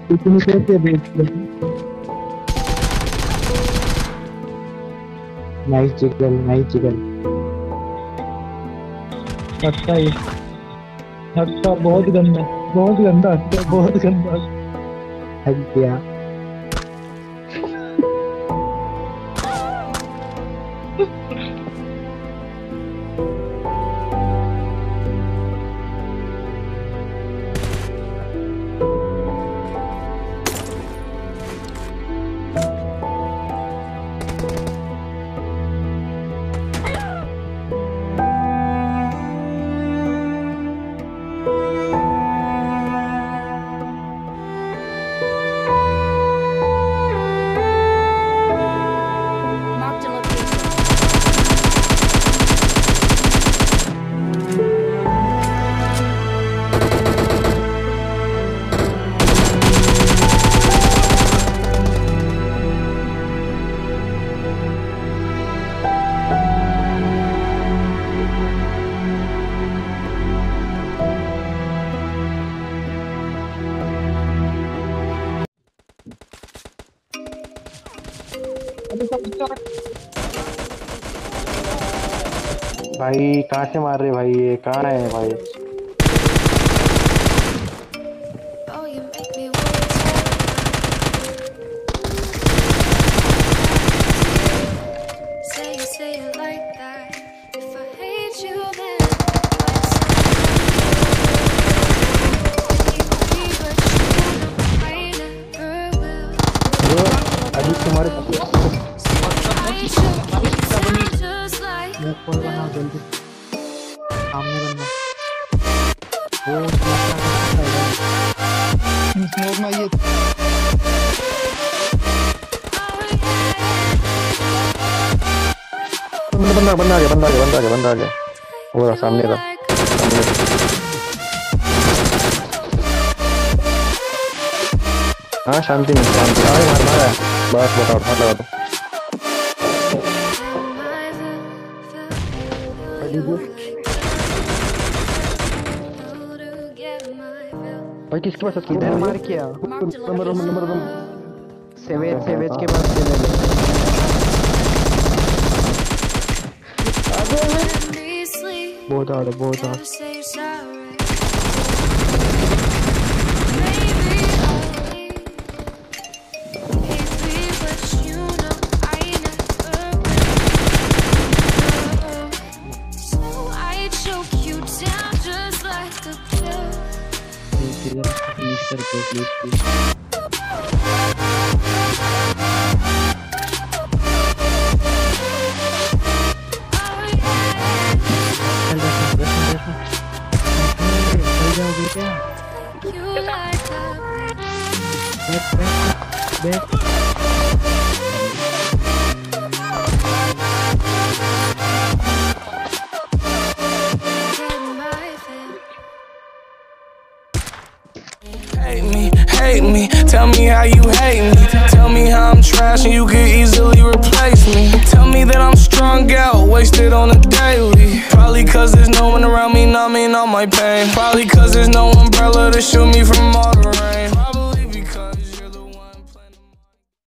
इतनी कैसे बेचते? Nice jiggle, nice jiggle. अच्छा ये अच्छा बहुत गंदा, बहुत गंदा, बहुत गंदा। हट गया। Marked a location. भाई कहाँ से मार रहे भाई, ये कहाँ है भाई? Oh, you make me wanna say it like that. If I hate you, then what's I never will. Bro अभी तुम्हारे I should sound just like मैं कॉल बना जल्दी। सामने बंदा। वो स्मोक में ये बंदा बंदा आ गया, बंदा आ गया, बंदा आ गया, बंदा आ गया। वो रहा, सामने रहा, सामने रहा। हाँ शांति में, शांति। अरे मार मारा है। बस बताओ, हाथ लगा दो। भाई किसके पास है? किधर मार किया? नंबर नंबर सेवेज, सेवेज के पास से ले ले। बहुत हार्ड है, बहुत हार्ड। प्लीज करके please. Hate me, tell me how you hate me. Tell me how I'm trash and you